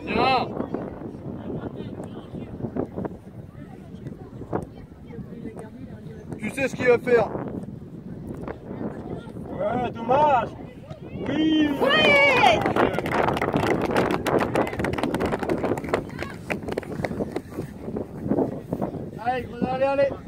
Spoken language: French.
Bien. Tu sais ce qu'il va faire. Ouais, dommage. Oui. Ouais. Allez, allez, allez.